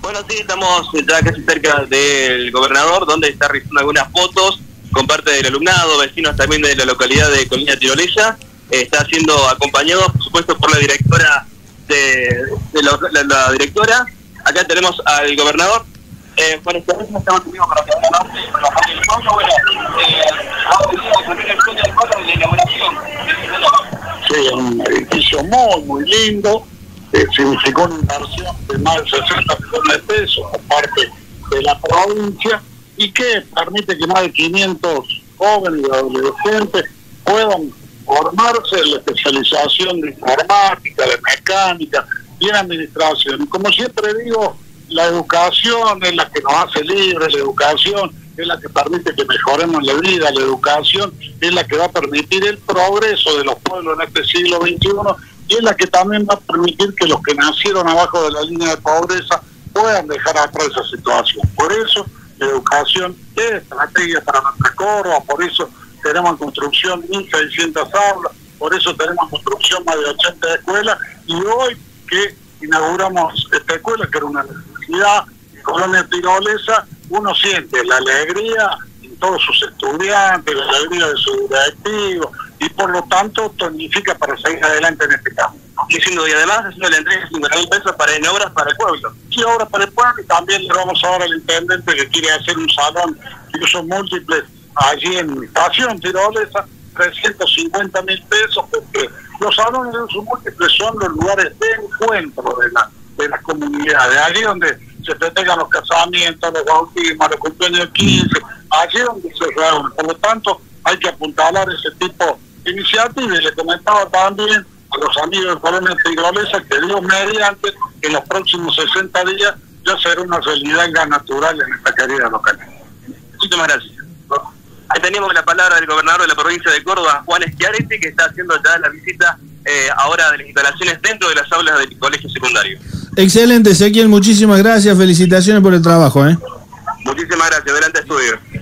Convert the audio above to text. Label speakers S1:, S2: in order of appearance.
S1: Bueno, sí, estamos ya casi cerca del gobernador, donde está realizando algunas fotos con parte del alumnado, vecinos también de la localidad de Colina Tirolesa. Está siendo acompañado, por supuesto, por la directora la directora. Acá tenemos al gobernador. Bueno, estamos conmigo para que hablamos con la parte del fondo. Bueno, también el fondo del fondo de la elaboración.
S2: Sí, un edificio muy lindo. Significó una inversión de más de 60 millones de pesos por parte de la provincia y que permite que más de 500 jóvenes y adolescentes puedan formarse en la especialización de informática, de mecánica y en administración. Y como siempre digo, la educación es la que nos hace libres, la educación es la que permite que mejoremos la vida, la educación es la que va a permitir el progreso de los pueblos en este siglo XXI y es la que también va a permitir que los que nacieron abajo de la línea de pobreza puedan dejar atrás esa situación. Por eso la educación es estrategia para nuestra Córdoba, por eso tenemos en construcción 1.600 aulas, por eso tenemos en construcción más de 80 escuelas, y hoy que inauguramos esta escuela, que era una necesidad en Colonia Tirolesa, uno siente la alegría en todos sus estudiantes, la alegría de sus directivos, y por lo tanto tonifica para seguir adelante en este campo.
S1: Y sin duda, y además haciendo la entrega de 50.000 pesos en obras para el pueblo.
S2: Sí, obras para el pueblo, y también le vamos a dar al intendente que quiere hacer un salón de usos múltiples allí en Estación Tirolesa, 350.000 pesos, porque los salones de usos múltiples son los lugares de encuentro de las comunidades, allí donde se festejan los casamientos, los bautismos, los cumpleaños 15, allí donde se reúnen. Por lo tanto, hay que apuntalar ese tipo de iniciativas. Y le comentaba también a los amigos de Colonia Tirolesa que Dios mediante, que en los próximos 60 días ya será una realidad gas natural en esta querida localidad.
S1: Muchísimas gracias. Ahí teníamos la palabra del gobernador de la provincia de Córdoba, Juan Schiaretti, que está haciendo ya la visita ahora de las instalaciones dentro de las aulas del colegio secundario.
S3: Excelente, Ezequiel, muchísimas gracias, felicitaciones por el trabajo.
S1: Muchísimas gracias, adelante estudio.